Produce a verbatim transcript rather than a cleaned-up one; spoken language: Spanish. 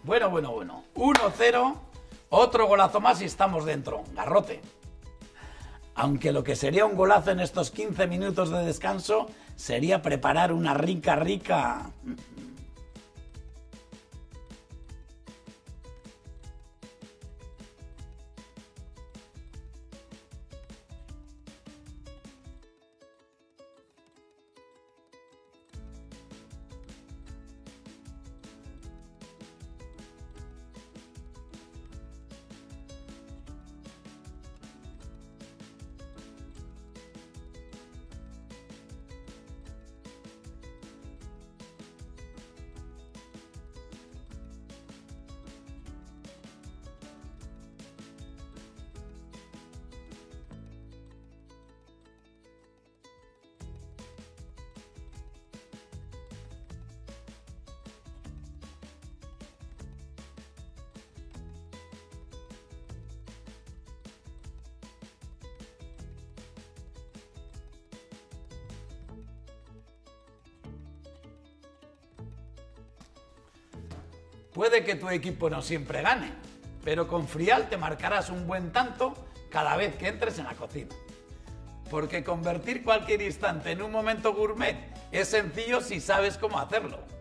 Bueno, bueno, bueno. uno cero. Otro golazo más y estamos dentro. Garrote. Aunque lo que sería un golazo en estos quince minutos de descanso sería preparar una rica, rica... Puede que tu equipo no siempre gane, pero con Frial te marcarás un buen tanto cada vez que entres en la cocina. Porque convertir cualquier instante en un momento gourmet es sencillo si sabes cómo hacerlo.